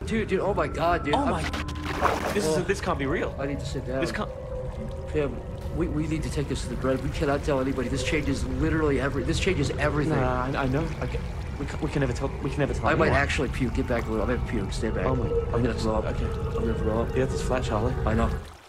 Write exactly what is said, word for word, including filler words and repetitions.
Dude, dude, oh my god, dude. Oh I'm, my... This oh, is this can't be real. I need to sit down. This can't... Pim, we, we need to take this to the bread. We cannot tell anybody. This changes literally every... This changes everything. Nah, I, I know. I can, we, can, we can never tell... We can never tell I anyone. might actually puke. Get back a little. I'm gonna puke. Stay back. Oh my... I'm gonna throw up. Okay. I'm gonna throw up. The Earth is flat, Charlie. I know.